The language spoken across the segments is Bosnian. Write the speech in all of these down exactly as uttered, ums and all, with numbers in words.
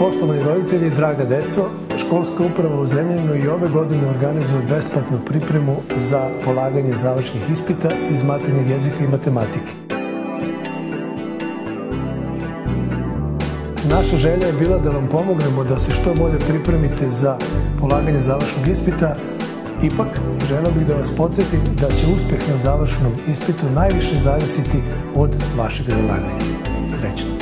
Poštovani roditelji, draga deco, školska uprava u Zrenjaninu i ove godine organizuje besplatnu pripremu za polaganje završnih ispita iz maternjeg jezika i matematike. Naša želja je bila da vam pomognemo da se što bolje pripremite za polaganje završnog ispita. Ipak, želeo bih da vas podsjetim da će uspjeh na završnom ispitu najviše zavisiti od vašeg zalaganja. Srećno!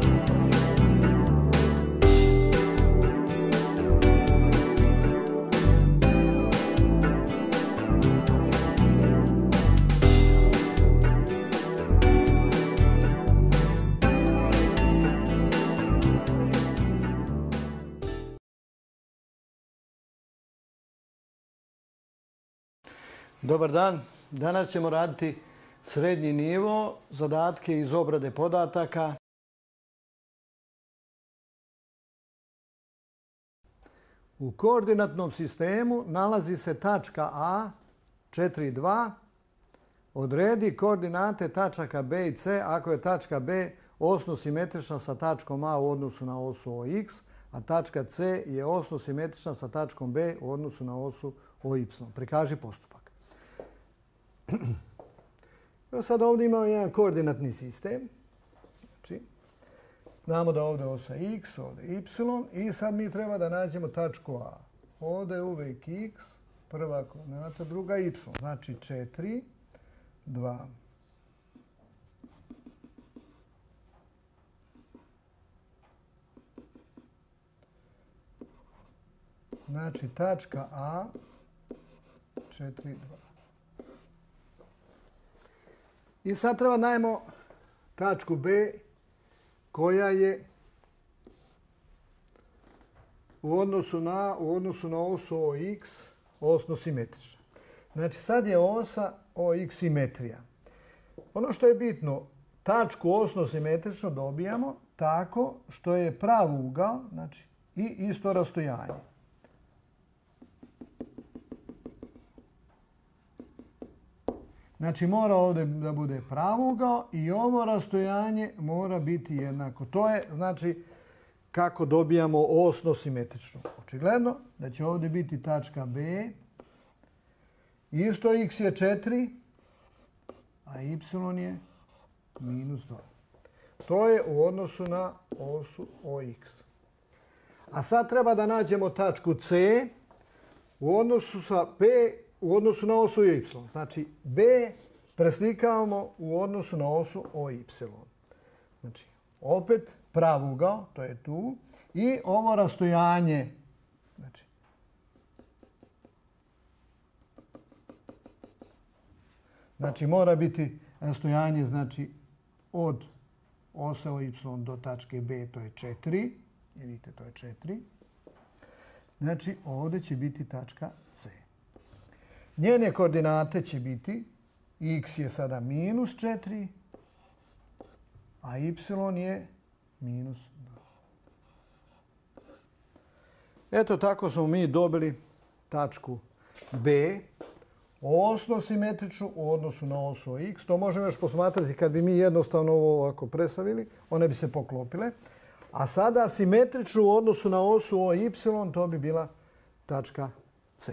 Dobar dan. Danas ćemo raditi srednji nivo, zadatke iz obrade podataka. U koordinatnom sistemu nalazi se tačka A četiri dva. Odredi koordinate tačaka B i C ako je tačka B osno simetrična sa tačkom A u odnosu na osu O X, a tačka C je osno simetrična sa tačkom B u odnosu na osu O Y. Prikaži postupak. Sad ovdje imamo jedan koordinatni sistem. Znači, znamo da ovdje osa x, ovdje y i sad mi treba da nađemo tačku A. Ovdje je uvijek x, prva koordinata, druga y. Znači četiri, dva. Znači tačka A, četiri, dva. I sad treba najmo tačku B koja je u odnosu na, u odnosu na osu O X osno simetrična. Znači sad je osa O X simetrija. Ono što je bitno, tačku osno simetrično dobijamo tako što je pravougal, znači i isto rastojanje. Znači mora ovdje da bude pravougal i ovo rastojanje mora biti jednako. To je znači kako dobijamo osno simetrično. Očigledno da će ovdje biti tačka B. Isto x je četiri, a y je minus dva. To je u odnosu na osu O X. A sad treba da nađemo tačku C u odnosu sa P u odnosu na osu Y. Znači, B preslikavamo u odnosu na osu O Y. Znači, opet pravougal, to je tu, i ovo rastojanje, znači, znači mora biti rastojanje, znači, od ose O Y do tačke B, to je četiri, vidite, to je četiri. Znači, ovdje će biti tačka C. Njene koordinate će biti, x je sada minus četiri, a y je minus dva. Eto tako smo mi dobili tačku B, osno simetričnu u odnosu na osu O X. To možemo još posmatrati kad bi mi jednostavno ovo ovako presavili, one bi se poklopile. A sada simetričnu u odnosu na osu O Y, to bi bila tačka C.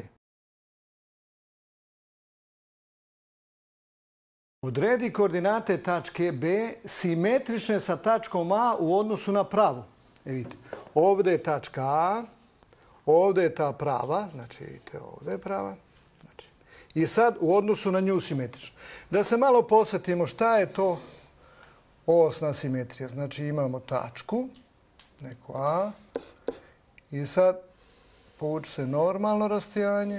Odredi koordinate tačke B simetrične sa tačkom A u odnosu na pravu. E vidite, ovdje je tačka A, ovdje je ta prava, znači vidite ovdje je prava. Znači, i sad u odnosu na nju simetrično. Da se malo podsjetimo šta je to osna simetrija. Znači imamo tačku, neku A, i sad povuče se normalno rastojanje.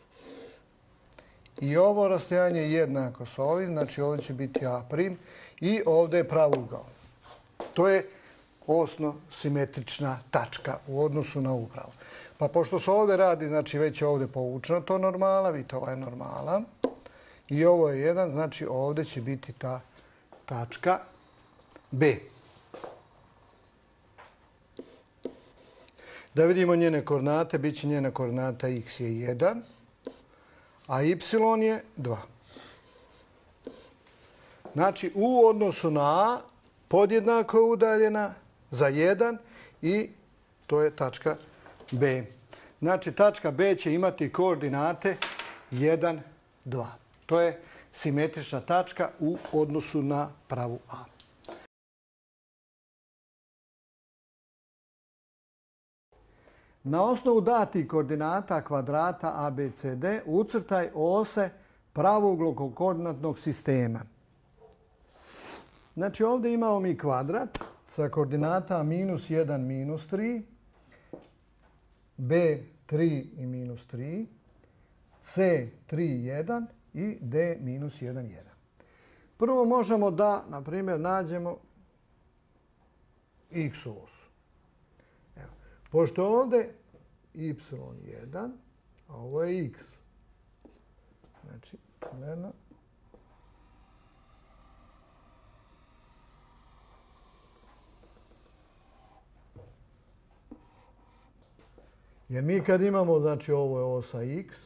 I ovo rastojanje je jednako s ovim, znači ovdje će biti A' i ovdje je pravougal. To je osno simetrična tačka u odnosu na ovu pravu. Pa pošto se ovdje radi, znači već je ovdje povučeno to normala, vidite ovo je normala. I ovo je jedan, znači ovdje će biti ta tačka B. Da vidimo njene koordinate, bit će njena koordinata x je jedan. A y je dva. Znači, u odnosu na A podjednako je udaljena za jedan i To je tačka B. Znači, tačka B će imati koordinate jedan, dva. To je simetrična tačka u odnosu na pravu A. Na osnovu datih koordinata kvadrata A B C D ucrtaj ose pravouglog koordinatnog sistema. Znači, ovdje imamo mi kvadrat sa koordinata minus jedan, minus tri, B tri i minus tri, C tri, jedan i D minus jedan, jedan. Prvo možemo da, na primjer, nađemo x osu. Evo. Pošto je ovdje y jedan, a ovo je x. Znači, gledano. Jer mi kad imamo, znači ovo je osa x,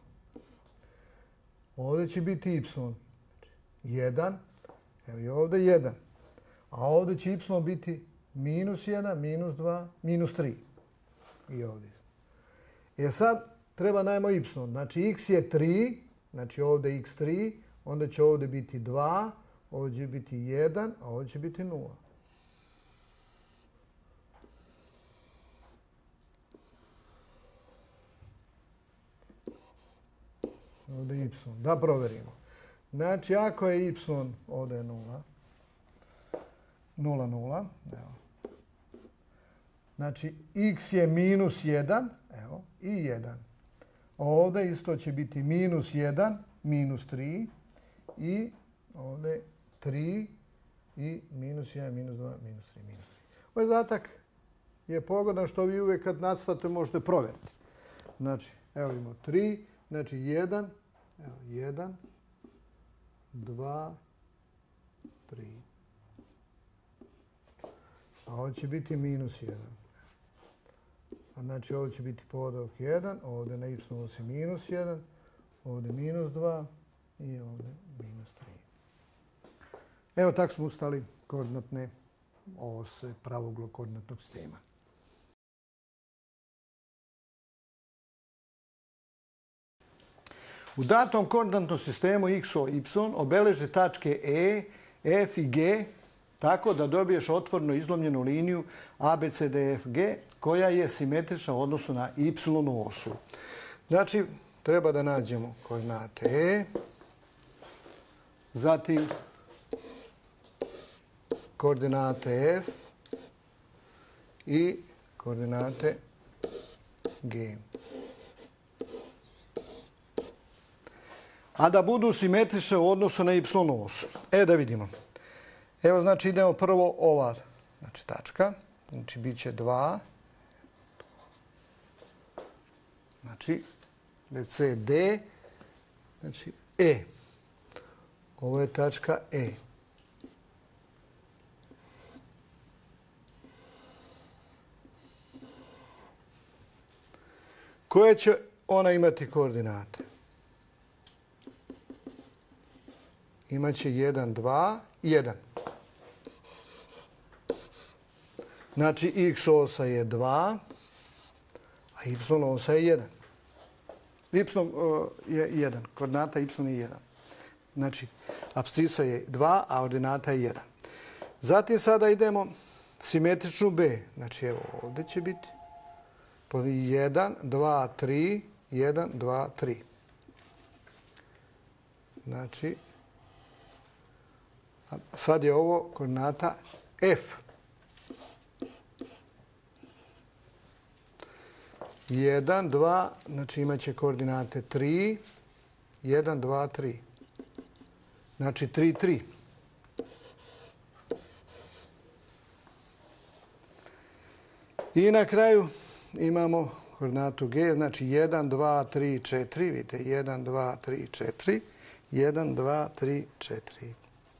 ovdje će biti y jedan, evo i ovdje jedan. A ovdje će y biti minus jedan, minus dva, minus tri. I ovdje. E sad treba najmo y. Znači x je tri, znači ovdje x tri, onda će ovdje biti dva, ovdje će biti jedan, a ovdje će biti nula. Ovdje je y. Da provjerimo. Znači, ako je y, ovdje je nula. nula, nula. Evo. Znači, x je minus jedan. Evo. I jedan. Ovdje isto će biti minus jedan, minus tri. I ovdje tri. I minus jedan, minus dva, minus tri, minus tri. Ovaj zadatak je pogodan što vi uvijek kad nacrtate možete provjeriti. Znači, evo imamo tri. Znači, jedan. Evo, jedan, dva, tri. A ovo će biti minus jedan. A znači, ovo će biti podaok jedan, ovdje na y osi minus jedan, ovdje minus dva i ovdje minus tri. Evo, tako smo ustali koordinatne ose pravouglog koordinatnog sistema. U datom koordinatnom sistemu x o y obeleži tačke E, F i G tako da dobiješ otvoreno izlomljenu liniju A B C D F G koja je simetrična u odnosu na y osu. Znači, treba da nađemo koordinate E, zatim koordinate F i koordinate G. A da budu simetrične u odnosu na y osu. E, da vidimo. Evo, znači, idemo prvo ova znači, tačka. Znači, bit će dva. Znači, B C D. Znači, E. Ovo je tačka E. Koje će ona imati koordinate? Imaće jedan, dva, jedan. Znači, x osa je dva, a y osa je jedan. Y je jedan, koordinata y je jedan. Znači, apscisa je dva, a ordinata je jedan. Zatim sada idemo simetričnu B. Znači, evo ovdje će biti jedan, dva, tri, jedan, dva, tri. Znači, sad je ovo koordinata F. jedan, dva, znači imat će koordinate tri, jedan, dva, tri. Znači tri, tri. I na kraju imamo koordinatu G, znači jedan, dva, tri, četiri. Vidite, jedan, dva, tri, četiri. jedan, dva, tri, četiri.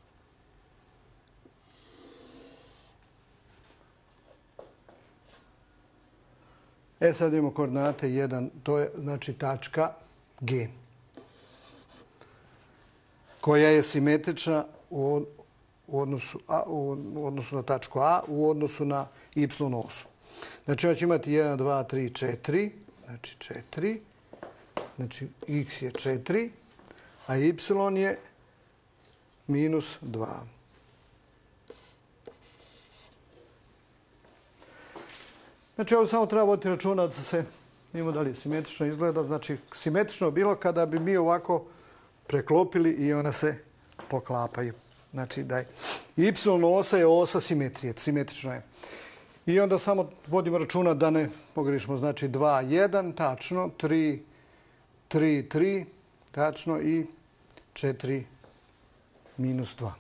E sad imamo koordinate jedan, to je znači tačka G, koja je simetrična u odnosu, a, u odnosu na tačku A u odnosu na y osu. Znači, on će imati jedan, dva, tri, četiri. Znači, četiri. Znači, x je četiri, a y je minus dva. Znači, ovo samo treba voditi računa da se, vidimo da li simetrično izgleda. Znači, simetrično bilo kada bi mi ovako preklopili i ona se poklapaju. Znači, da je y osa je osa simetrije, simetrično je. I onda samo vodimo računa da ne pogrešimo. Znači, dva, jedan, tačno, tri, tri, tri, tačno i četiri, minus dva.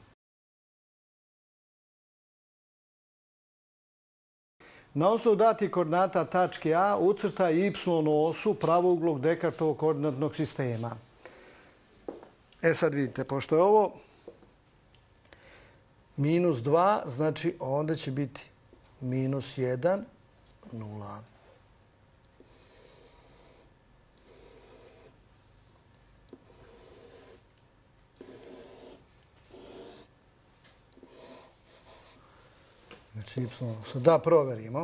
Na osnovu datih koordinata tačke A ucrtaj y osu pravouglog Descartovog koordinatnog sistema. E sad vidite, pošto je ovo minus dva, znači onda će biti minus jedan, nula. Znači, y osa. Da proverimo.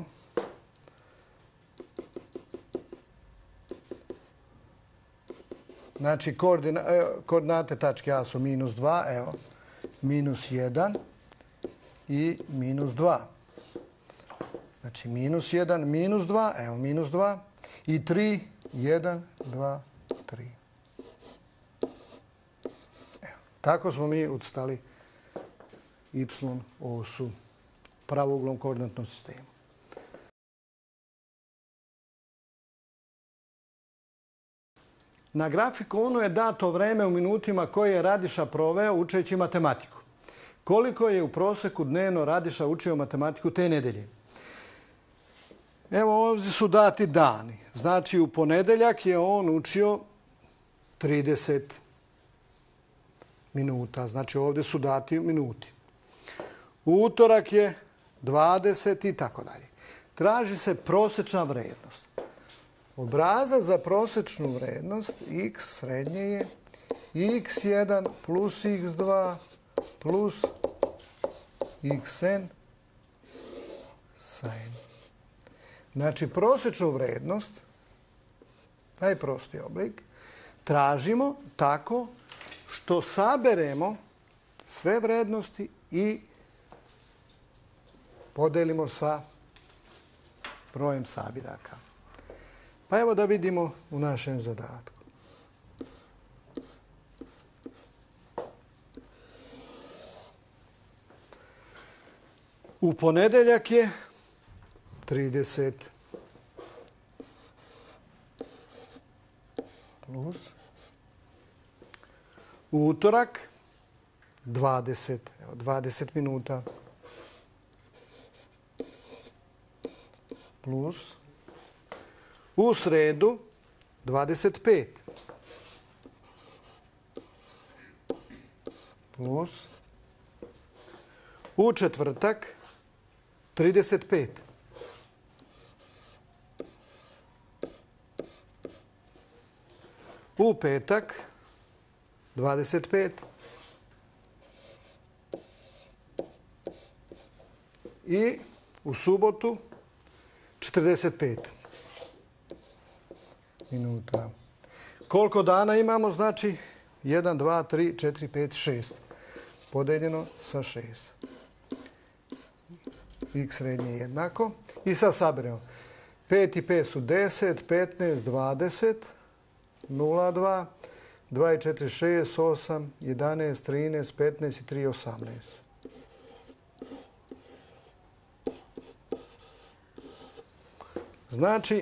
Znači, koordina, koordinate tačke A su minus dva, evo, minus jedan i minus dva. Znači, minus jedan, minus dva, evo, minus dva i tri, jedan, dva, tri. Evo, tako smo mi ucrtali y osu pravouglom koordinatnom sistemu. Na grafikonu je dato vreme u minutima koje je Radiša proveo učeći matematiku. Koliko je u proseku dnevno Radiša učio matematiku te nedelje? Evo ovdje su dati dani. Znači u ponedeljak je on učio trideset minuta. Znači ovdje su dati minuti. U utorak je dvadeset i tako dalje. Traži se prosječna vrednost. Obrazac za prosječnu vrednost x srednje je x jedan plus x dva plus xn sin. Znači prosječnu vrednost, najprostiji oblik, tražimo tako što saberemo sve vrednosti i podelimo sa brojem sabiraka. Pa evo da vidimo u našem zadatku. U ponedeljak je trideset plus u utorak dvadeset, evo dvadeset minuta plus u sredu dvadeset pet plus u četvrtak trideset pet u petak dvadeset pet i u subotu četrdeset pet minuta. Koliko dana imamo? Znači jedan, dva, tri, četiri, pet, šest. Podeljeno sa šest. X srednje je jednako. I sad saberemo. pet i pet su deset, petnaest, dvadeset, nula, dva, dva i četiri, šest, osam, jedanaest, trinaest, petnaest i tri, osamnaest. Znači,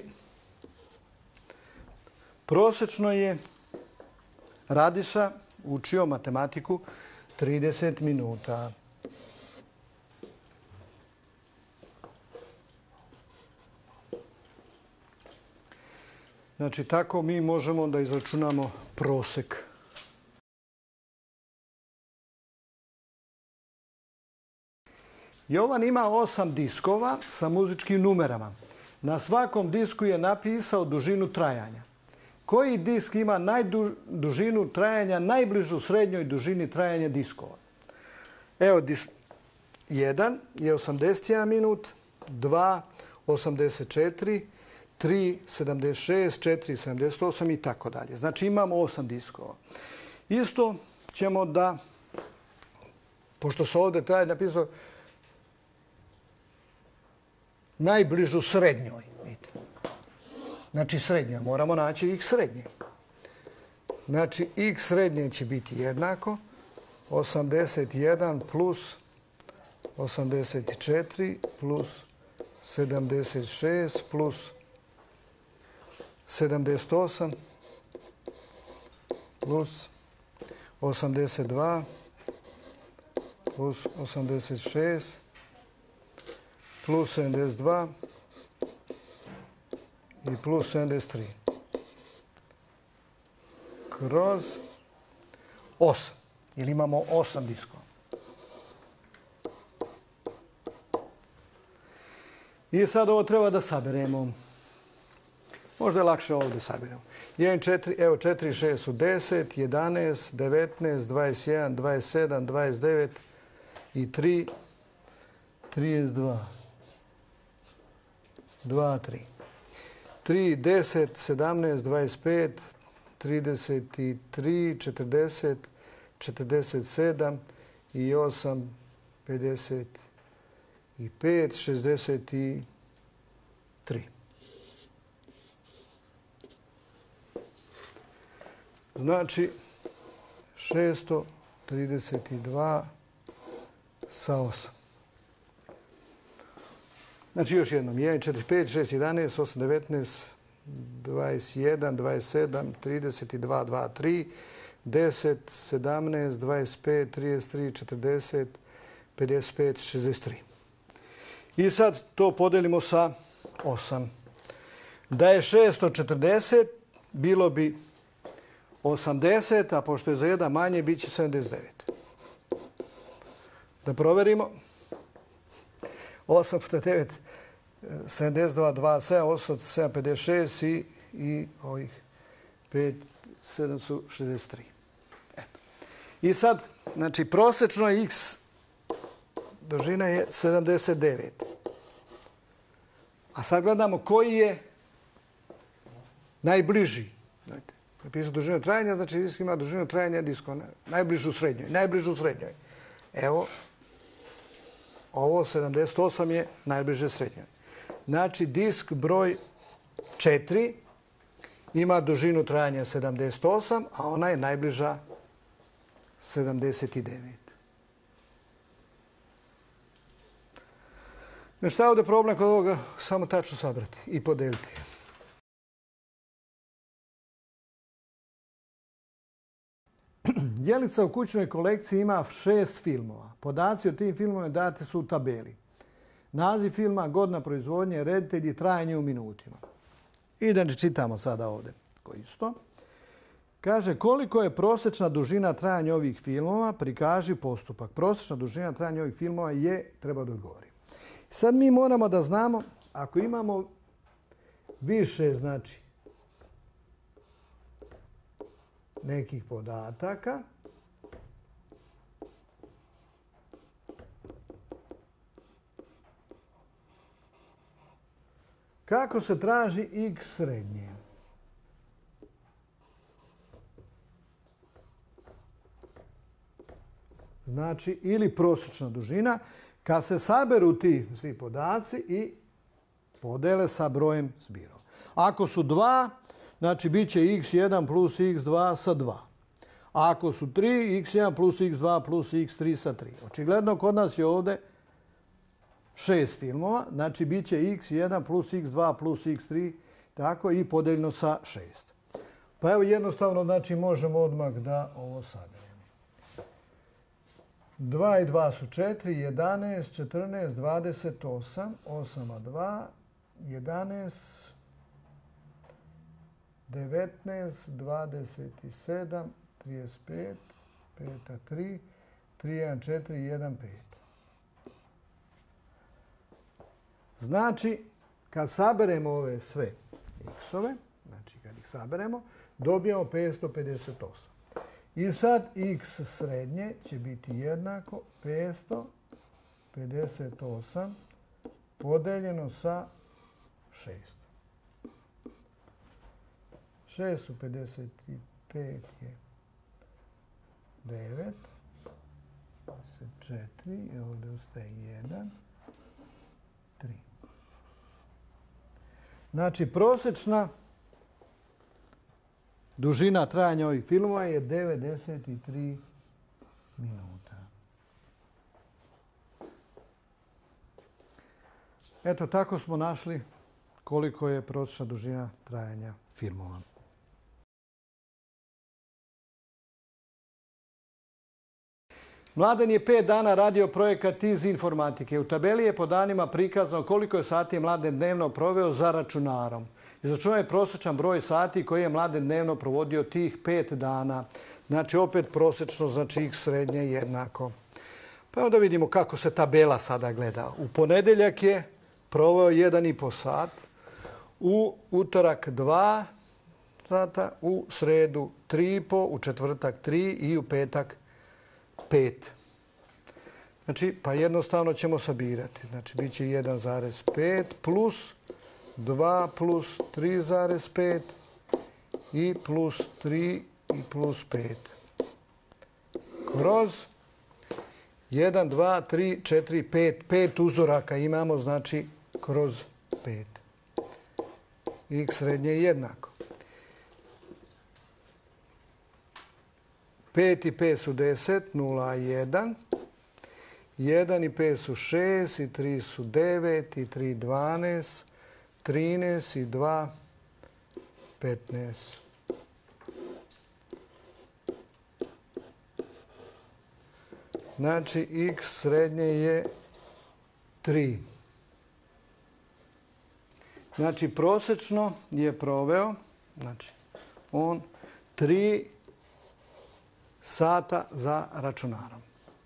prosječno je Radiša učio matematiku trideset minuta. Znači, tako mi možemo da izračunamo prosek. Jovan ima osam diskova sa muzičkim numerama. Na svakom disku je napisao dužinu trajanja. Koji disk ima dužinu trajanja najbližu srednjoj dužini trajanja diskova? Evo, disk jedan je osamdeset jedan minut, dva osamdeset četiri, tri sedamdeset šest, četiri sedamdeset osam i tako dalje. Znači imamo osam diskova. Isto ćemo da, pošto se ovdje taj napisao, najbližu srednjoj. Vidite. Znači srednjoj. Moramo naći x srednje. Znači x srednje će biti jednako osamdeset jedan plus osamdeset četiri plus sedamdeset šest plus sedamdeset osam plus osamdeset dva plus osamdeset šest plus sedamdeset dva i plus sedamdeset tri kroz osam. Jer imamo osam diskova. I sad ovo treba da saberemo. Možda je lakše ovdje sabiramo. jedan, četiri, evo četiri, šest su deset, jedanaest, devetnaest, dvadeset jedan, dvadeset sedam, dvadeset devet i tri, trideset dva. dva, tri. tri, deset, sedamnaest, dvadeset pet, trideset tri, četrdeset, četrdeset sedam i osam, pedeset pet, šezdeset tri. Znači, šesto trideset dva sa osam. Znači, još jednom. jedan, četiri, pet, šest, jedanaest, osam, devetnaest, dvadeset jedan, dvadeset sedam, trideset dva, dva, tri, deset, sedamnaest, dvadeset pet, trideset tri, četrdeset, pedeset pet, šezdeset tri. I sad to podelimo sa osam. Da je šesto četrdeset, bilo bi osamdeset, a pošto je za jedan manje, bit će sedamdeset devet. Da proverimo. osam puta devet, sedamdeset dva, dvadeset sedam, osam, sedam, pedeset šest i, i ovih pet, sedam su šezdeset tri. Eto. I sad, znači, prosečno x dužina je sedamdeset devet. A sad gledamo koji je najbliži. Znate, napisao dužinu trajanja, znači disk ima dužinu trajanja diska, najbližu srednjoj, najbližu srednjoj. Evo, ovo sedamdeset osam je najbliže srednjoj. Znači, disk broj četiri ima dužinu trajanja sedamdeset osam, a ona je najbliža sedamdeset devet. Znači, šta je ovdje problem kod ovoga? Samo tačno sabrati i podeliti. Jelica u kućnoj kolekciji ima šest filmova. Podaci o tim filmovima dati su u tabeli. Naziv filma, godina proizvodnje, reditelji, trajanje u minutima. I da ne čitamo sada ovdje koji isto. Kaže, koliko je prosječna dužina trajanja ovih filmova, prikaži postupak. Prosječna dužina trajanja ovih filmova je, treba da odgovori. Sad mi moramo da znamo, ako imamo više, znači, nekih podataka, kako se traži x srednje? Znači, ili prosječna dužina, kad se saberu ti svi podaci i podele sa brojem zbirova. Ako su dva, znači bit će x jedan plus x dva sa dva. A ako su tri, x jedan plus x dva plus x tri sa tri. Očigledno, kod nas je ovdje šest filmova, znači bit će x jedan plus x dva plus x tri, tako i podeljeno sa šest. Pa evo jednostavno, znači možemo odmah da ovo saberemo. dva i dva su četiri, jedanaest, četrnaest, dvadeset osam, osam a dva, jedanaest, devetnaest, dvadeset sedam, trideset pet, pet a tri, tri jedan četiri, jedan pet. Znači, kad saberemo ove sve x-ove, znači kad ih saberemo, dobijamo petsto pedeset osam. I sad x srednje će biti jednako petsto pedeset osam podeljeno sa šest. šest u pedeset pet je devet. pedeset četiri i ovdje ostaje jedan. tri. Znači, prosječna dužina trajanja ovih filmova je devedeset tri minuta. Eto, tako smo našli koliko je prosječna dužina trajanja filmova. Mladen je pet dana radio projekat iz informatike. U tabeli je po danima prikazano koliko je sati Mladen dnevno proveo za računarom. Izračunao je prosječan broj sati koji je Mladen dnevno provodio tih pet dana. Znači, opet prosječno, znači x srednje jednako. Pa onda vidimo kako se tabela sada gleda. U ponedjeljak je proveo jedan i po sat, u utorak dva sata, u sredu tri i po, u četvrtak tri i u petak pet. Znači, pa jednostavno ćemo sabirati. Znači, bit će jedan zarez pet plus dva plus tri zarez pet i plus tri i plus pet. Kroz jedan, dva, tri, četiri, pet. pet uzoraka imamo, znači, kroz pet. X srednje je jednako. pet i pet su deset, nula, jedan. jedan i pet su šest, i tri su devet, i tri dvanaest, trinaest i dva petnaest. Znači, x srednje je tri. Znači, prosječno je proveo, znači, on tri sata za računarom.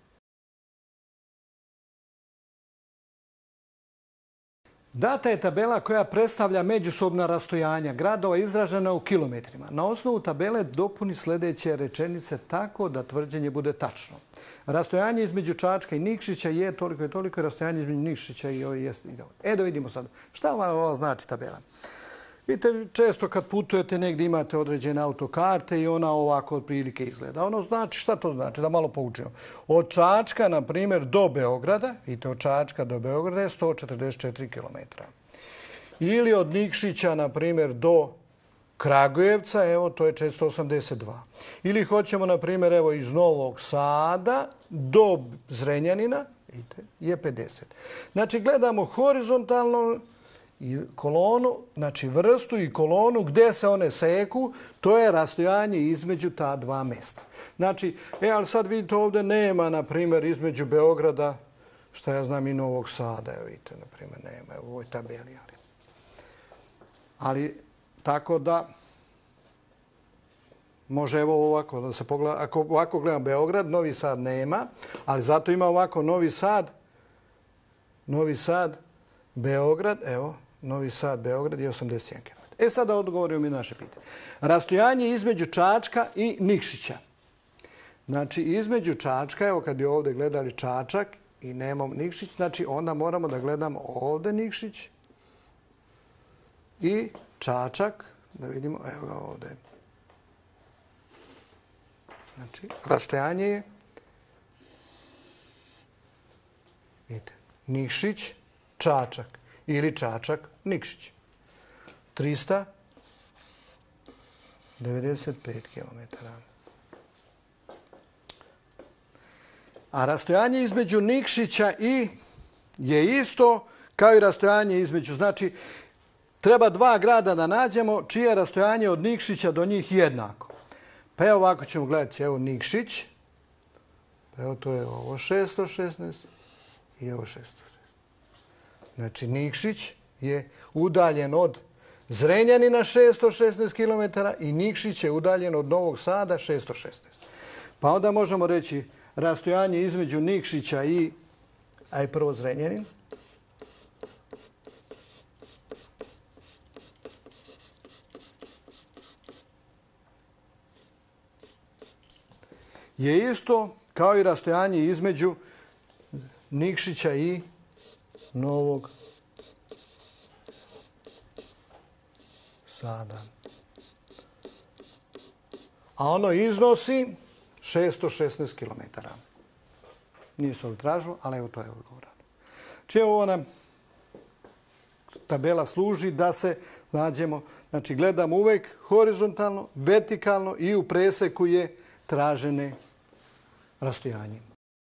Data je tabela koja predstavlja međusobna rastojanja gradova izražena u kilometrima. Na osnovu tabele dopuni sljedeće rečenice tako da tvrđenje bude tačno. Rastojanje između Čačka i Nikšića je toliko i toliko, rastojanje između Nikšića i ovo jest. E, da vidimo sad. Šta ovo znači tabela? Vidite, često kad putujete negdje imate određene autokarte i ona ovako otprilike izgleda. Ono znači, šta to znači? Da malo poučimo. Od Čačka, na primjer, do Beograda, vidite, od Čačka do Beograda je sto četrdeset četiri kilometra. Ili od Nikšića, na primjer, do Kragujevca, evo, to je četiristo osamdeset dva. Ili hoćemo, na primjer, evo, iz Novog Sada do Zrenjanina, vidite, je pedeset. Znači, gledamo horizontalno i kolonu, znači vrstu i kolonu gdje se one seku, to je rastojanje između ta dva mjesta. Znači, e, ali sad vidite ovdje nema, na primjer, između Beograda, šta ja znam, i Novog Sada, evo vidite, na primjer, nema u ovoj tabeli. Ali, ali tako da, može evo ovako, da se pogleda, ako ovako gledam Beograd, Novi Sad nema, ali zato ima ovako Novi Sad, Novi Sad, Beograd, evo, Novi Sad, Beograd je osamdeset jedan kilometar. E sada odgovorio mi naše pitanje. Rastojanje između Čačka i Nikšića. Znači, između Čačka, evo kad bi ovdje gledali Čačak i nemamo Nikšić, znači onda moramo da gledamo ovdje Nikšić i Čačak, da vidimo, evo ga ovdje. Znači, rastojanje je, vidite, Nikšić, Čačak ili Čačak, Nikšić. trista devedeset pet kilometara. A rastojanje između Nikšića i je isto kao i rastojanje između, znači, treba dva grada da nađemo čije je rastojanje od Nikšića do njih jednako. Pa evo ovako ćemo gledati, evo Nikšić, pa evo to je ovo šesto šesnaest i ovo šesto šesnaest. Znači, Nikšić je udaljen od Zrenjanina šesto šesnaest kilometara i Nikšić je udaljen od Novog Sada šesto šesnaest. Pa onda možemo reći rastojanje između Nikšića i, aj prvo Zrenjanin, je isto kao i rastojanje između Nikšića i Novog Da, da. A ono iznosi šesto šesnaest kilometara. Nisu arbitražu, ali evo to je odgovor. Če ovo nam tabela služi da se nađemo, znači gledamo uvek horizontalno, vertikalno i u preseku je tražene rastojanje.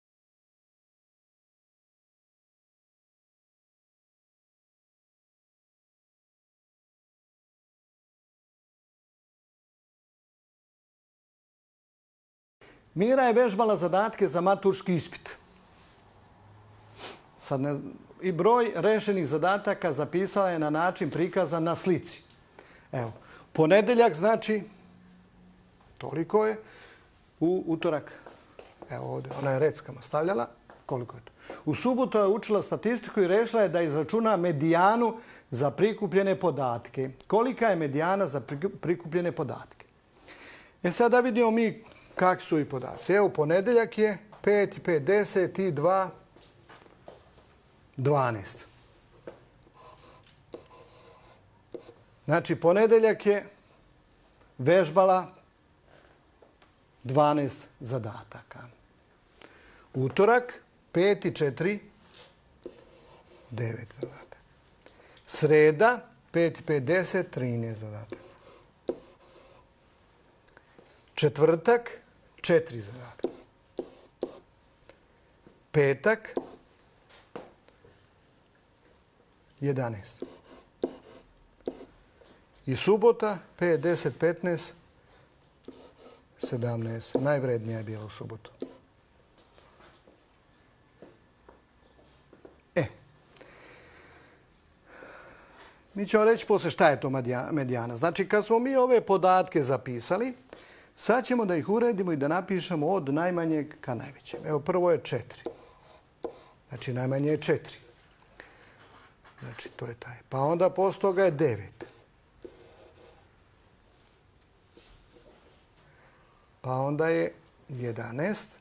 Mira je vežbala zadatke za maturski ispit. Sad ne, i broj rešenih zadataka zapisala je na način prikazan na slici. Evo, ponedeljak znači, toliko je, u utorak, evo ovdje, ona je reckama stavljala, koliko je to. U subotu je učila statistiku i rešila je da izračuna medijanu za prikupljene podatke. Kolika je medijana za prikupljene podatke? E sad da vidimo mi kakvi su i podaci. Evo, ponedeljak je pet i pet, deset i dva, dvanaest. Znači, ponedeljak je vežbala dvanaest zadataka. Utorak, pet i četiri, devet zadataka. Sreda, pet i pet, deset, trinaest zadataka. Četvrtak, četiri zadataka. Petak, jedanaest. I subota, pet, deset, petnaest, sedamnaest. Najvrednija je bila u subotu. E, mi ćemo reći posle šta je to medijana. Znači, kad smo mi ove podatke zapisali, sad ćemo da ih uredimo i da napišemo od najmanjeg ka najvećem. Evo, prvo je četiri. Znači, najmanje je četiri. Znači, to je taj. Pa onda posle toga je devet. Pa onda je jedanaest.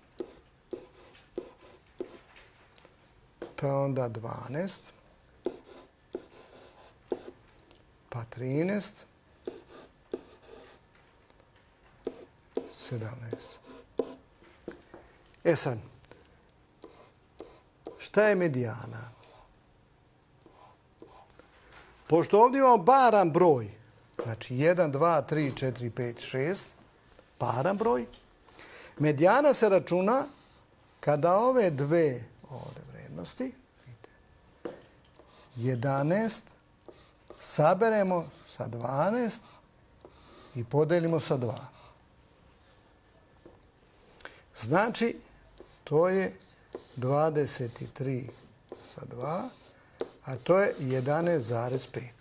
Pa onda dvanaest. Pa trinaest. sedamnaest. E sad, šta je medijana? Pošto ovdje imamo paran broj, znači jedan, dva, tri, četiri, pet, šest, paran broj, medijana se računa kada ove dve ovdje vrednosti, jedanaest, saberemo sa dvanaest i podelimo sa dva. Znači, to je dvadeset tri sa dva, a to je jedanaest zarez pet.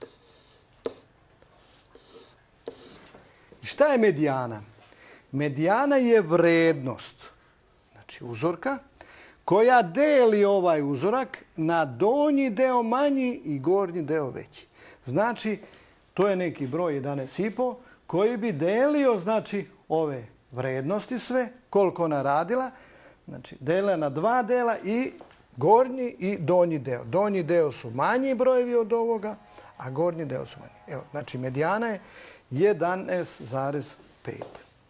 I šta je medijana? Medijana je vrednost, znači uzorka, koja deli ovaj uzorak na donji deo manji i gornji deo veći. Znači, to je neki broj jedanaest i po koji bi delio, znači, ove vrednosti sve, koliko ona radila, znači, dela na dva dela i gornji i donji deo. Donji deo su manji brojevi od ovoga, a gornji deo su manji. Evo, znači, medijana je jedanaest zarez pet.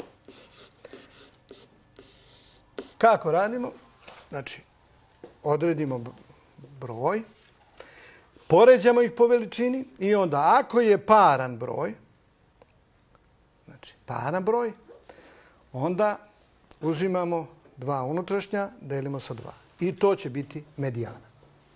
Kako radimo? Znači, odredimo broj, poređamo ih po veličini i onda ako je paran broj, znači paran broj, onda uzimamo dva unutrašnja, delimo sa dva. I to će biti medijana.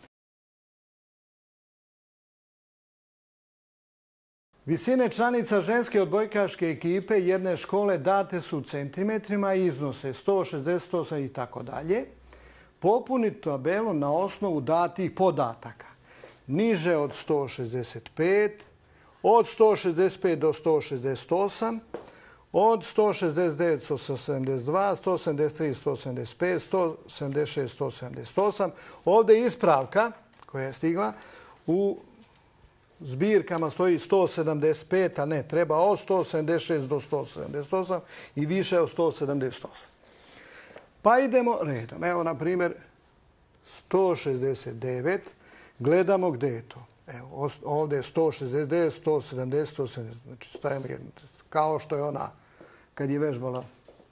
Visine članica ženske odbojkaške ekipe jedne škole date su u centimetrima i iznose sto šezdeset osam i tako dalje. Popuni tabelu na osnovu datih podataka. Niže od sto šezdeset pet, od sto šezdeset pet do sto šezdeset osam, od sto šezdeset devet do sto sedamdeset dva, sto sedamdeset tri do sto sedamdeset pet, sto sedamdeset šest do sto sedamdeset osam. Ovdje je ispravka koja je stigla. U zbirkama stoji sto sedamdeset pet, a ne, treba od sto sedamdeset šest do sto sedamdeset osam i više od sto sedamdeset osam. Pa idemo redom. Evo, na primjer, sto šezdeset devet. Gledamo gdje je to. Evo, ovdje je sto šezdeset devet, sto sedamdeset, sto sedamdeset. Znači, stavimo jednu. Kao što je ona kad je vežbala.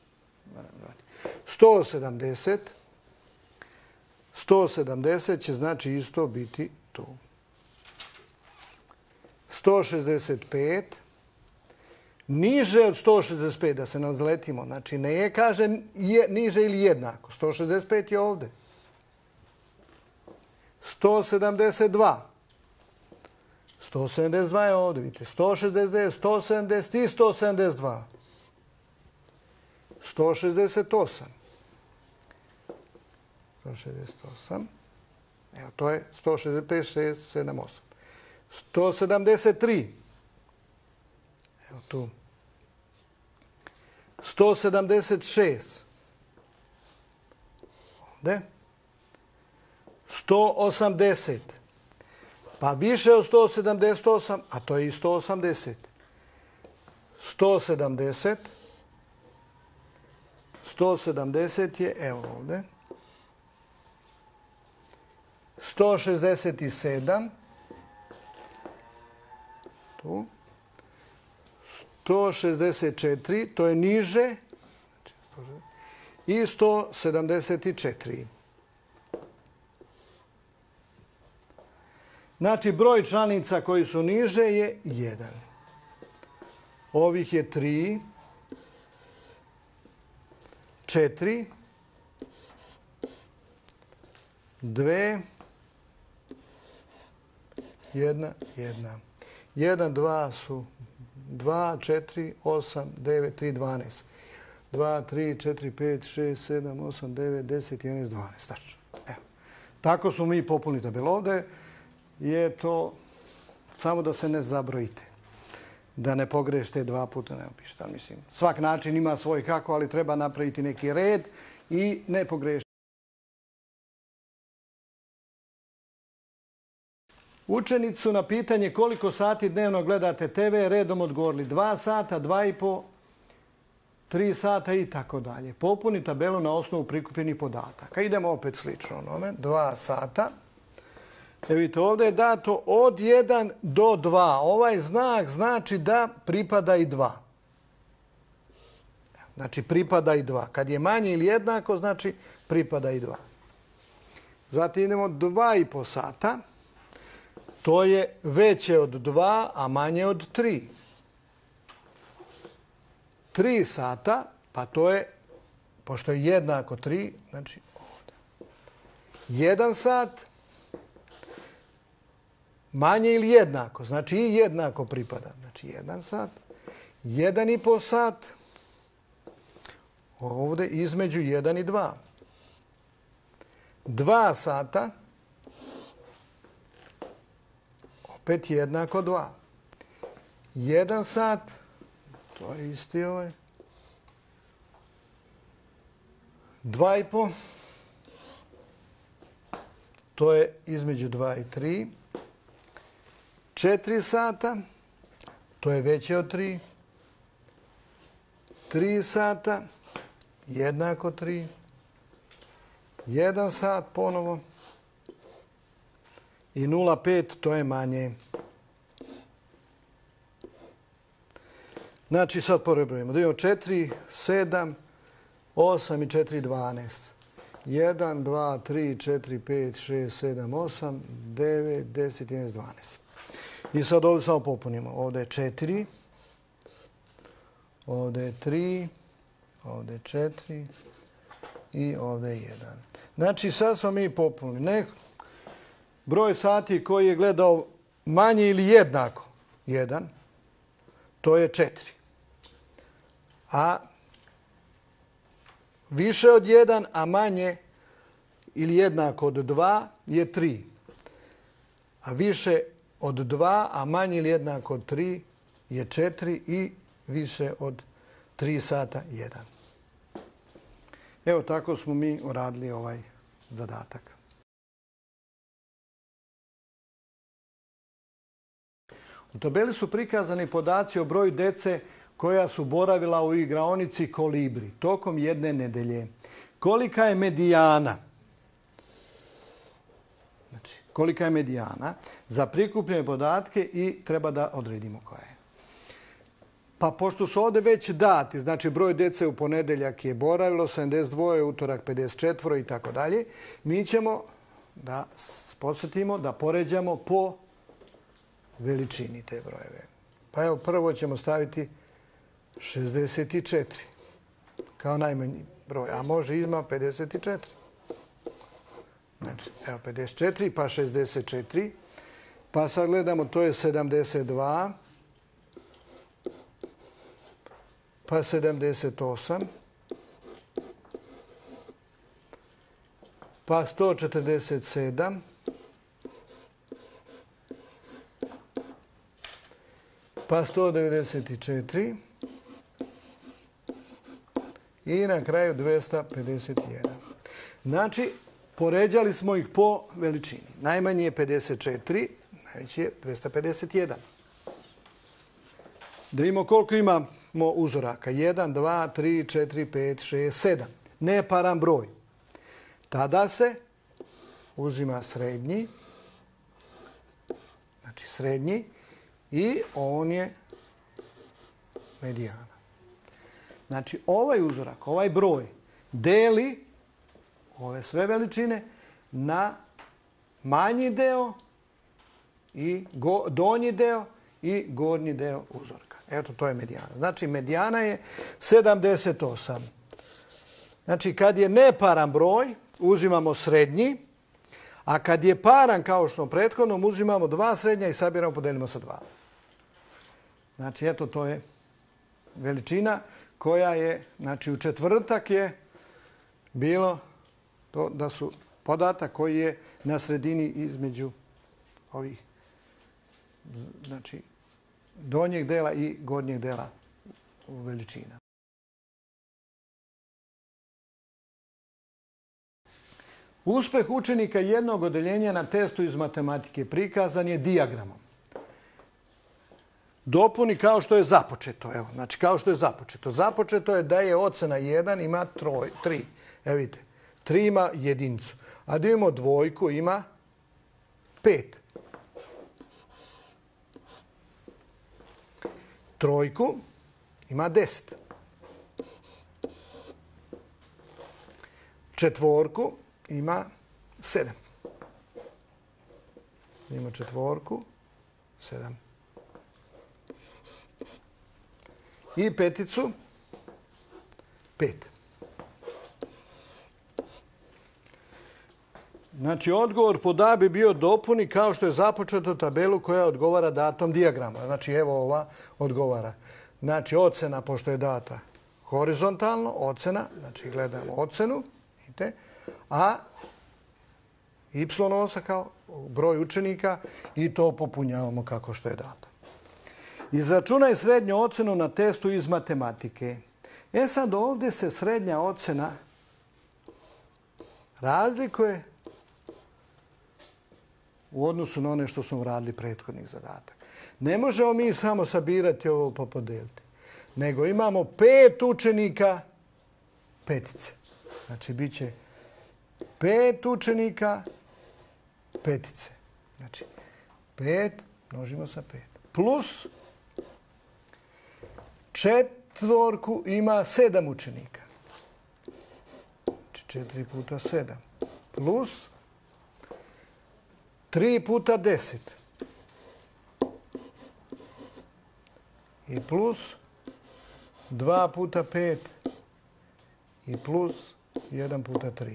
sto sedamdeset. sto sedamdeset će znači isto biti tu. sto šezdeset pet. Niže od sto šezdeset pet, da se nam zletimo. Znači, ne je, kaže, je, niže ili jednako. sto šezdeset pet je ovdje. sto sedamdeset dva. sto sedamdeset dva je ovdje, vidite. sto šezdeset devet, sto sedamdeset i sto sedamdeset dva. sto šezdeset osam. sto šezdeset osam. Evo, to je sto šezdeset pet, šest, sedam, osam. sto sedamdeset tri. Evo tu. sto sedamdeset šest. Ovdje. sto osamdeset. Pa više od sto sedamdeset osam, a to je i sto osamdeset. sto sedamdeset. sto sedamdeset je, evo ovdje. sto šezdeset sedam. Tu. sto šezdeset četiri, to je niže. I sto sedamdeset četiri. Znači, broj članica koji su niže je jedan. Ovih je tri, četiri, dve, jedna, jedna. Jedan, dva su dva, četiri, osam, devet, tri, dvanaest. dva, tri, četiri, pet, šest, sedam, osam, devet, deset, jedanaest, dvanaest. Tačno. Evo. Tako su mi popunili tabelu. Ovdje je to samo da se ne zabrojite. Da ne pogrešite dva puta, ne opišite. Mislim, svak način ima svoj kako, ali treba napraviti neki red i ne pogrešiti. Učenici su na pitanje koliko sati dnevno gledate te ve redom odgovorili dva sata, dva i po, tri sata i tako dalje. Popuni tabelu na osnovu prikupljenih podataka. Idemo opet slično onome. dva sata. Evo vidite, ovdje je dato od jedan do dva. Ovaj znak znači da pripada i dva. Znači pripada i dva. Kad je manje ili jednako, znači pripada i dva. Zatim idemo dva i po sata. To je veće od dva, a manje od tri. tri sata, pa to je, pošto je jednako tri, znači ovdje. jedan sat, manje ili jednako, znači i jednako pripada. Znači jedan sat, jedan i po sat, ovdje između jedan i dva. dva sata, opet jednako dva. jedan sat, to je isti ovaj. dva i po, to je između dva i tri. četiri sata, to je veće od tri. tri sata, jednako tri. jedan sat ponovo. I nula zarez pet, to je manje. Znači sad porebrojimo. Da imamo četiri, sedam, osam i četiri, dvanaest. jedan, dva, tri, četiri, pet, šest, sedam, osam, devet, deset, jedanaest, dvanaest. I sad ovdje samo popunimo. Ovdje je četiri, ovdje je tri, ovdje je četiri i ovdje je jedan. Znači sad smo mi popunili. Neko broj sati koji je gledao manje ili jednako jedan, to je četiri. A više od jedan, a manje ili jednako od dva je tri. A više od dva, a manje ili jednako od tri je četiri i više od tri sata jedan. Evo tako smo mi uradili ovaj zadatak. U tabeli su prikazani podaci o broju dece koja su boravila u igraonici Kolibri tokom jedne nedelje. Kolika je medijana? Znači, kolika je medijana za prikupljene podatke i treba da odredimo koja je. Pa pošto su ovdje već dati, znači broj djece u ponedeljak je boravilo, sedamdeset dva, utorak pedeset četiri i tako dalje, mi ćemo da podsjetimo da poređamo po veličini te brojeve. Pa evo, prvo ćemo staviti šezdeset četiri kao najmanji broj, a može ima pedeset četiri. Znači, evo pedeset četiri pa šezdeset četiri. Pa sad gledamo, to je sedamdeset dva. Pa sedamdeset osam. Pa sto četrdeset sedam. Pa sto devedeset četiri. I na kraju dvesta pedeset jedan. Znači, poređali smo ih po veličini. Najmanji je pedeset četiri, najveći je dvesta pedeset jedan. Da vidimo koliko imamo uzoraka. jedan, dva, tri, četiri, pet, šest, sedam. Neparan broj. Tada se uzima srednji, znači srednji, i on je medijana. Znači, ovaj uzorak, ovaj broj, deli ove sve veličine na manji deo i donji deo i gornji deo uzorka. Eto, to je medijana. Znači, medijana je sedamdeset osam. Znači, kad je neparan broj, uzimamo srednji, a kad je paran, kao što prethodno, uzimamo dva srednja i sabiramo, podelimo sa dva. Znači, eto, to je veličina koja je, znači, u četvrtak je bilo to da su podatak koji je na sredini između ovih, znači, donjeg dela i gornjeg dela veličina. Uspeh učenika jednog odeljenja na testu iz matematike prikazan je dijagramom. Dopuni kao što je započeto. Evo, znači, kao što je započeto. Započeto je da je ocena jedan ima troj, tri. Evo vidite, tri ima jedinicu. A da imamo dvojku ima pet. Trojku ima deset. Četvorku ima sedam. Ima četvorku, sedam. I peticu, pet. Znači, odgovor pod A bi bio dopuni kao što je započeto tabelu koja odgovara datom dijagrama. Znači, evo ova odgovara. Znači, ocena, pošto je data horizontalno, ocena, znači gledamo ocenu, vidite, a y osa kao broj učenika i to popunjavamo kako što je dato. Izračunaj srednju ocenu na testu iz matematike. E sad ovdje se srednja ocena razlikuje u odnosu na one što smo radili prethodnih zadatak. Ne možemo mi samo sabirati ovo pa podeliti, nego imamo pet učenika petice. Znači, bit će pet učenika petice. Znači, pet množimo sa pet. Plus četvorku ima sedam učenika. Znači, četiri puta sedam. Plus tri puta deset. I plus dva puta pet. I plus jedan puta tri.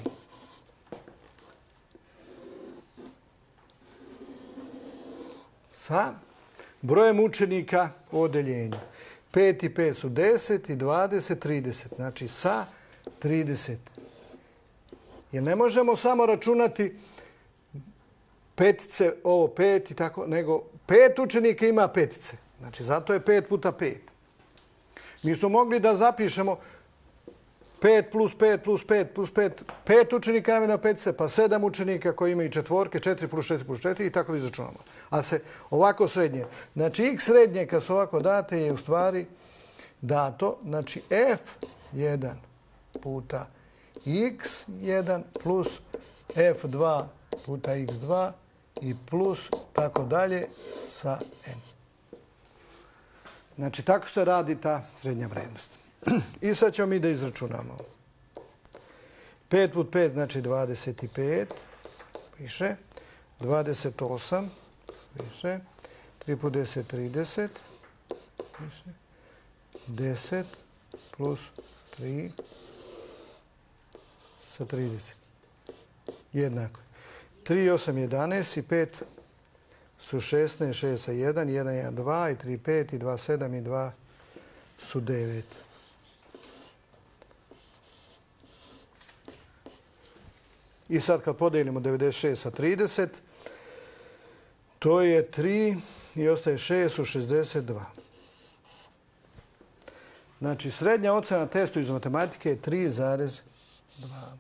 Sa brojem učenika u odeljenju. pet i pet su deset i dvadeset, trideset. Znači sa trideset. Jer ne možemo samo računati petice, ovo pet i tako, nego pet učenika ima petice. Znači zato je pet puta pet. Mi smo mogli da zapišemo pet plus pet plus pet plus pet. pet učenika ima na petice, pa sedam učenika koji imaju četvorke, četiri plus četiri plus četiri i tako da izračunamo. A se ovako srednje. Znači x srednje kad su ovako date je u stvari dato, znači f jedan puta x jedan plus f dva puta x dva i plus tako dalje sa n. Znači, tako se radi ta srednja vrednost. I sad ćemo mi da izračunamo. pet put pet, znači dvadeset pet, piše. dvadeset osam, piše. tri put deset, trideset, piše. deset plus tri sa trideset. Jednako. tri, osam, jedanaest i pet su šesnaest, šest sa jedan, jedan, jedan, dva i tri, pet i dva, sedam i dva su devet. I sad kad podijelimo devedeset šest sa trideset, to je tri i ostaje šest su šezdeset dva. Znači, srednja ocena na testu iz matematike je tri zarez dva.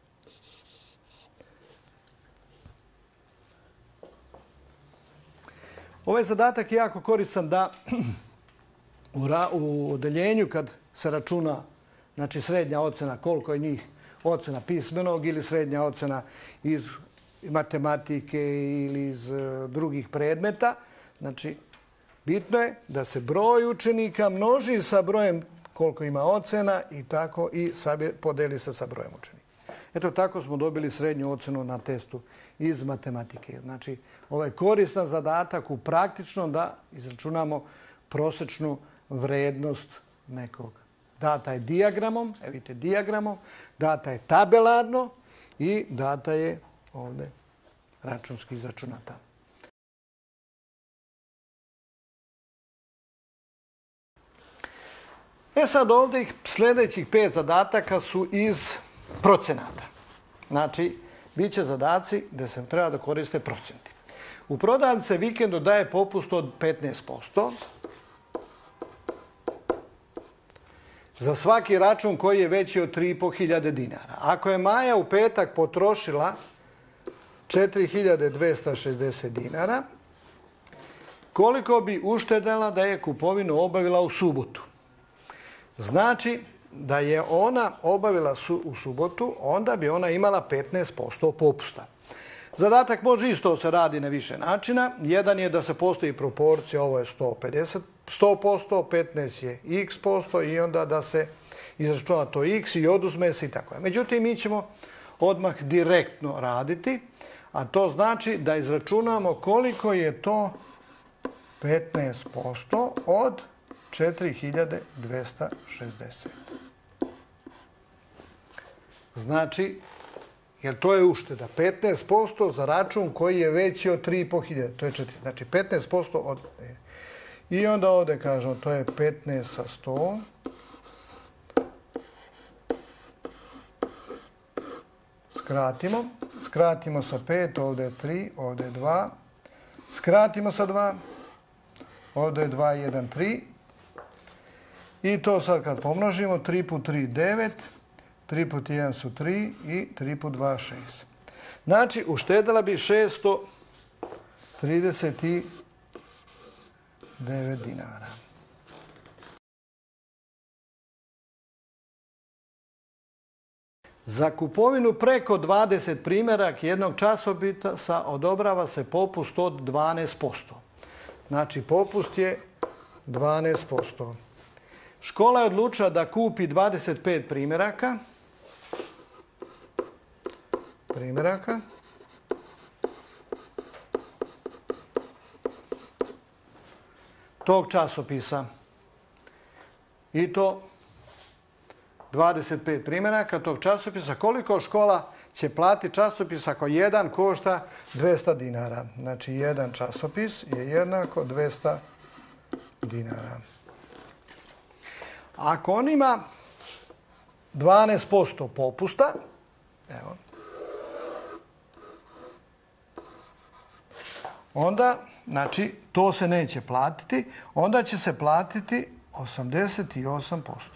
Ovaj zadatak je jako koristan da u odeljenju kad se računa, znači srednja ocena, koliko je njih ocena pismenog ili srednja ocena iz matematike ili iz drugih predmeta. Znači, bitno je da se broj učenika množi sa brojem koliko ima ocena i tako i podeli se sa brojem učenika. Eto, tako smo dobili srednju ocenu na testu iz matematike. Znači, ovo je koristan zadatak u praktičnom da izračunamo prosječnu vrednost nekog. Data je dijagramom, evo vidite dijagramom, data je tabelarno i data je ovdje računski izračunata. E sad ovdje sljedećih pet zadataka su iz procenata. Znači, bit će zadaci gdje se treba da koriste procenti. U prodavnici vikendu daje popust od petnaest posto za svaki račun koji je veći od tri i pol hiljade dinara. Ako je Maja u petak potrošila četiri hiljade dvesta šezdeset dinara, koliko bi uštedela da je kupovinu obavila u subotu? Znači, da je ona obavila u subotu, onda bi ona imala petnaest posto popusta. Zadatak može isto se radi na više načina. Jedan je da se postoji proporcija, ovo je sto pedeset, sto posto, petnaest je x posto i onda da se izračuna to x i oduzme se i tako. Međutim, mi ćemo odmah direktno raditi, a to znači da izračunamo koliko je to petnaest posto od četiri hiljade dvesta šezdeset. Znači, jer to je ušteda. petnaest posto za račun koji je veći od tri i pol hiljade. To je četiri. Znači, petnaest posto od... I onda ovdje kažemo, to je petnaest sa sto. Skratimo. Skratimo sa pet, ovdje je tri, ovdje je dva. Skratimo sa dva. Ovdje je dva, jedan, tri. I to sad kad pomnožimo, tri put tri, devet. tri put jedan su tri i tri put dva, šest. Znači, uštedila bi šesto trideset devet dinara. Za kupovinu preko dvadeset primjerak jednog časopisa odobrava se popust od dvanaest posto. Znači, popust je dvanaest posto. Škola je odlučila da kupi dvadeset pet primjeraka. Primjeraka. Tog časopisa. I to dvadeset pet primjeraka tog časopisa. Koliko škola će platiti časopis ako jedan košta dvesta dinara? Znači, jedan časopis je jednako dvesta dinara. Ako on ima dvanaest posto popusta, evo, onda, znači, to se neće platiti, onda će se platiti osamdeset osam posto.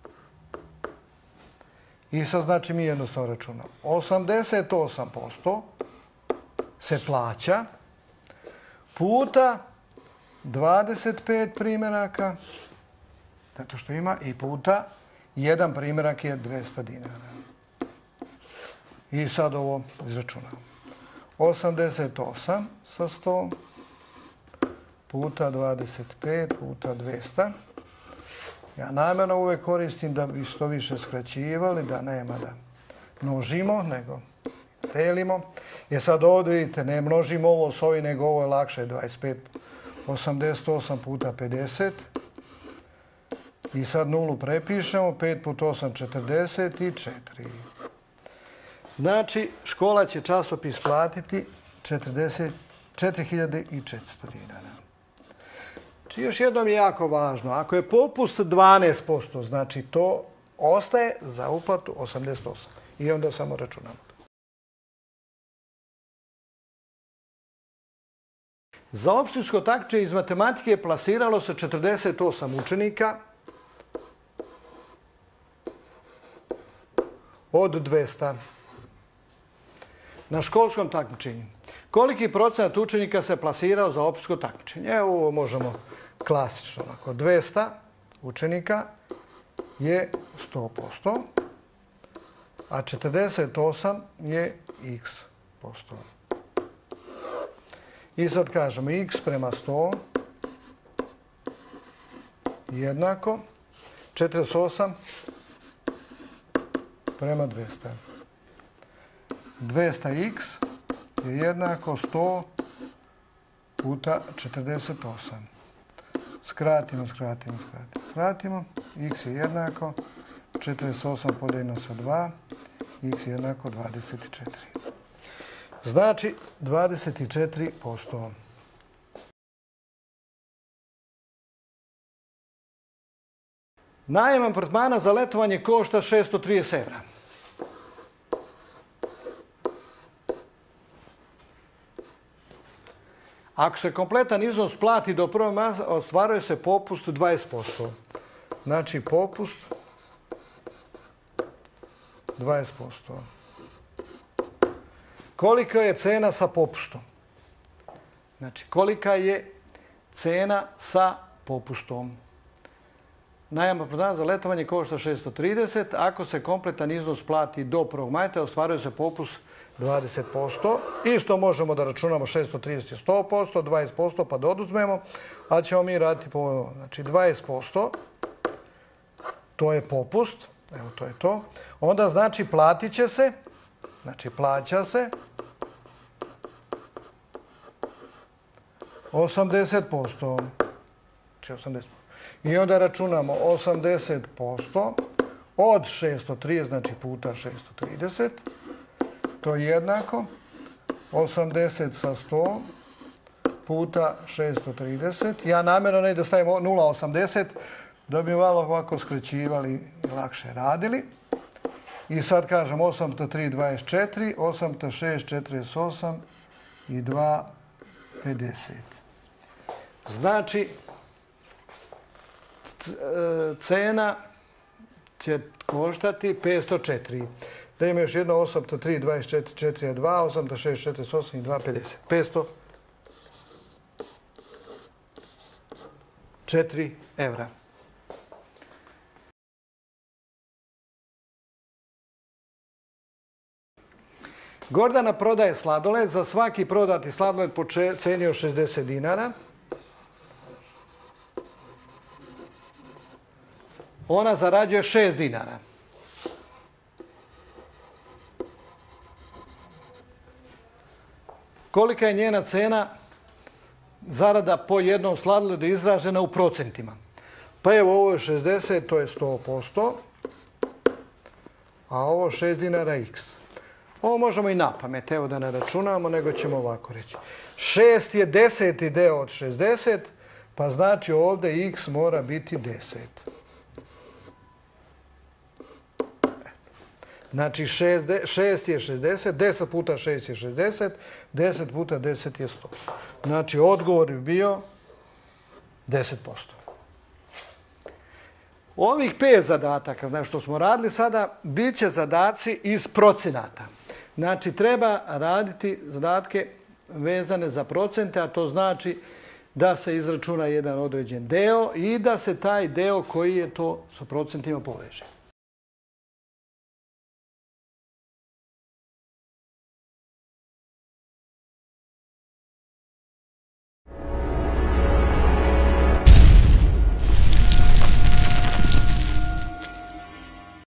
I sad, znači, mi jednostavno računamo. osamdeset osam posto se plaća puta dvadeset pet primjeraka, zato što ima i puta jedan primjerak je dvesta dinara. I sad ovo izračunamo. osamdeset osam sa sto puta dvadeset pet puta dvesta. Ja namjerno uvijek koristim da bi što više skraćivali, da nema da množimo, nego delimo. Jer sad ovdje vidite, ne množimo ovo s ovim, nego ovo je lakše, dvadeset pet, osamdeset osam puta pedeset. I sad nulu prepišemo, pet puta osam, četrdeset četiri. Znači, škola će časopis platiti četiri hiljade četiristo dinara. Znači, još jednom je jako važno, ako je popust dvanaest posto, znači to ostaje za uplatu osamdeset osam. I onda samo računamo. Za opštinsko takmičenje iz matematike plasiralo se četrdeset osam učenika od dvesta. Na školskom takmičenju. Koliki procenat učenika se plasirao za opštinsko takmičenje? Evo ovo možemo klasično. Ako dvesta učenika je sto posto, a četrdeset osam je x posto. I sad kažemo x prema sto jednako četrdeset osam prema dvesta. dvesta x je jednako sto puta četrdeset osam. Skratimo, skratimo, skratimo. Skratimo. X je jednako četrdeset osam podijeljeno sa dva. X je jednako dvadeset četiri. Znači dvadeset četiri posto. Najam apartmana za letovanje košta šesto trideset evra. Ako se kompletan iznos plati do prvog mjeseca, ostvaruje se popust dvadeset posto. Znači popust dvadeset posto. Kolika je cena sa popustom? Znači, kolika je cena sa popustom? Najam apartmana za letovanje košta šesto trideset. Ako se kompletan iznos plati do prvog maja, ostvaruje se popust dvadeset posto. Isto možemo da računamo šesto trideset je sto posto, dvadeset posto pa da oduzmemo, ali ćemo mi raditi po ovom. Znači dvadeset posto, to je popust, evo to je to. Onda znači platit će se, znači plaća se osamdeset posto. Znači osamdeset posto. I onda računamo osamdeset posto od šesto trideset, znači puta šesto trideset. To je jednako osamdeset sa sto puta šesto trideset. Ja namjerno ne da stavim nula zarez osamdeset, da bi malo ovako skraćivali i lakše radili. I sad kažem osam puta tri, dvadeset četiri, osam puta šest, četrdeset osam i dva, pedeset. Znači, cena će koštati petsto četiri. Da ima još jedno osam puta tri, dvadeset četiri, četiri je dva, osam puta šest, četrdeset osam i dva, pedeset. petsto četiri evra. Gordana prodaje sladoled. Za svaki prodati sladoled po ceni od šezdeset dinara. Ona zarađuje šest dinara. Kolika je njena cena zarada po jednom sladoledu izražena u procentima? Pa evo ovo je šezdeset, to je sto posto, a ovo šest dinara x. Ovo možemo i na pamet, evo da ne računamo, nego ćemo ovako reći. šest je deseti deo od šezdeset, pa znači ovdje x mora biti deset. Znači šest je šezdeset, deset puta šest je šezdeset, deset puta deset je sto. Znači odgovor bi bio deset posto. Ovih pet zadataka, znači što smo radili sada, bit će zadaci iz procenata. Znači treba raditi zadatke vezane za procente, a to znači da se izračuna jedan određen deo i da se taj deo koji je to sa procentima poveže.